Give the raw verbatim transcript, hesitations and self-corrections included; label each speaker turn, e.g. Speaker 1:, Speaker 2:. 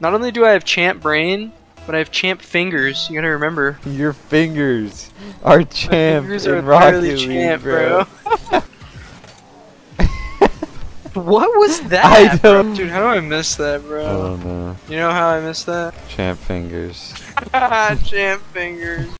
Speaker 1: Not only do I have champ brain, but I have champ fingers. You gotta remember.
Speaker 2: Your fingers are champ
Speaker 1: fingers
Speaker 2: in
Speaker 1: are
Speaker 2: Rocket
Speaker 1: entirely
Speaker 2: League,
Speaker 1: champ,
Speaker 2: bro.
Speaker 1: bro. What was that?
Speaker 2: I don't-
Speaker 1: bro? Dude, how do I miss that, bro?
Speaker 2: Oh no.
Speaker 1: You know how I missed that?
Speaker 2: Champ fingers.
Speaker 1: Champ fingers.